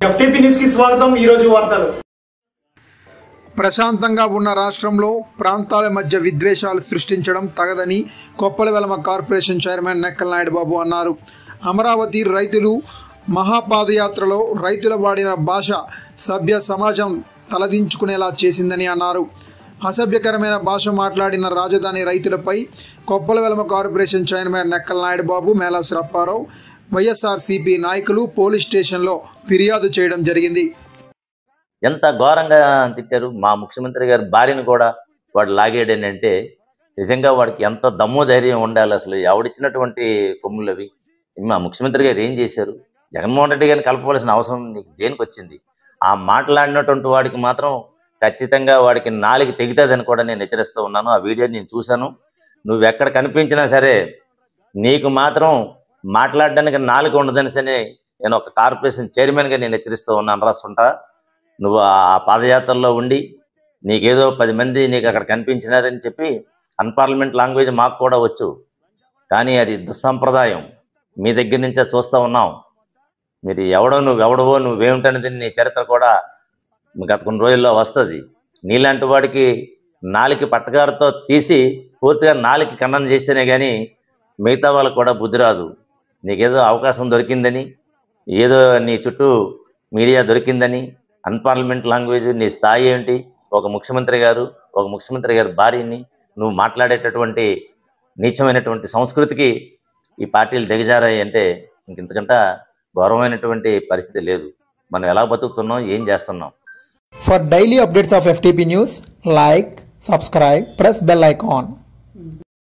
FTP news కి స్వాగతం। ఈ రోజు వార్తలు। ప్రశాంతంగా ఉన్న రాష్ట్రంలో ప్రాంతాల మధ్య విద్వేషాలు సృష్టించడం తగదని కొప్పలవెలమ కార్పొరేషన్ చైర్మన్ నెక్కల నాయుడు బాబు అన్నారు। అమరావతి రైతులు మహాపాదయాత్రలో రైతుల వాడిన భాష సభ్య సమాజం తలదించుకునేలా చేసిందని అన్నారు। అసభ్యకరమైన భాష మాట్లాడిన రాజధాని రైతులపై Koppulavelama corporation chairman Nekkala Naidu Babu, Mela Srapparao, YSRCP నాయకులు పోలీస్ స్టేషన్లో ఫిర్యాదు చేయడం జరిగింది। ఎంత ఘోరంగా తిట్టారు। మా ముఖ్యమంత్రి గారి భార్యను కూడా వాడు లాగాడని అంటే నిజంగా వాడికి ఎంత దమ్ము ధైర్యం ఉండాలి। అసలు ఎవడిచ్చినటువంటి కొమ్ములు అవి। మా ముఖ్యమంత్రి గారు ఏం చేశారు? జగన్మోహన్ రెడ్డి గారిని కలపవలసిన అవసరం నీకు దేనికి వచ్చింది? ఆ మాట్లాడినటువంటి వాడికి మాత్రం ఖచ్చితంగా వాడికి నాలుగు తెగుతుందని కూడా నేను హెచ్చరిస్తూ ఉన్నాను। ఆ వీడియో నేను చూశాను। నువ్వు ఎక్కడ కనిపించినా సరే నీకు మాత్రం మాట్లాడడానికి నాలుగు ఉండదని సరే నేను ఒక కార్పొరేషన్ చైర్మన్గా నేను హెచ్చరిస్తూ ఉన్నాను। రాసుంటా నువ్వు ఆ పాదయాత్రలో ఉండి నీకేదో 10 మంది నీకు అక్కడ కనిపించినారని చెప్పి అన్పార్లమెంట్ లాంగ్వేజ్ మాకు కూడా వచ్చు, కానీ అది దుస్సంప్రదాయం। మీ దగ్గర నుంచే చూస్తూ ఉన్నాం। మీరు నువ్వెవడవో నువ్వేమిటనేది నీ చరిత్ర కూడా గత కొన్ని రోజుల్లో వస్తుంది। నీలాంటి వాడికి నాలుగు పట్టగారితో తీసి పూర్తిగా నాలుగు ఖండన చేస్తేనే కానీ మిగతా వాళ్ళకు కూడా బుద్ధి రాదు। నీకేదో అవకాశం దొరికిందని, ఏదో నీ చుట్టూ మీడియా దొరికిందని, అన్పార్లమెంట్ లాంగ్వేజ్ నీ స్థాయి ఏంటి? ఒక ముఖ్యమంత్రి గారి భార్యని నువ్వు మాట్లాడేటటువంటి నీచమైనటువంటి సంస్కృతికి ఈ పార్టీలు దిగజారాయి అంటే ఇంతకంటే గౌరవమైనటువంటి పరిస్థితి లేదు। మనం ఎలా బతుకుతున్నాం, ఏం చేస్తున్నాం? For daily updates of FTP news, like, subscribe, press bell icon.